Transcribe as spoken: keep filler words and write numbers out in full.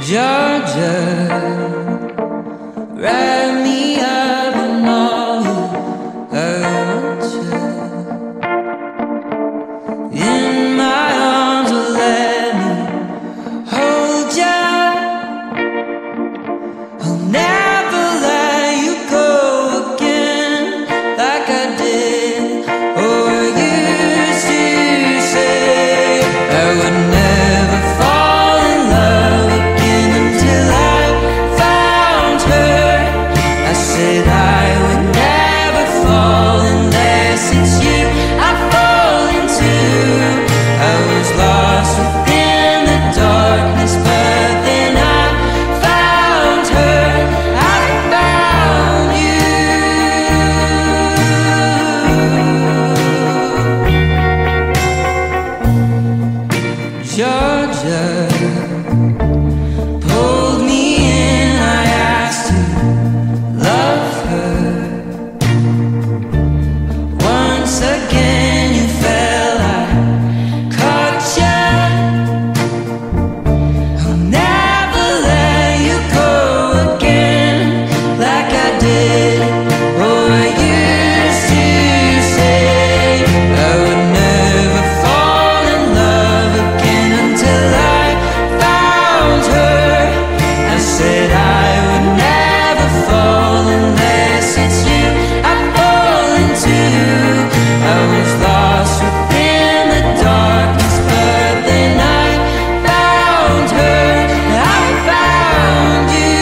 Georgia, wrap me up in all you hurt you. In my arms, will let me hold ya. I'll never let you go again like I did or used to say. I would never fall in love again until I found her. I said I would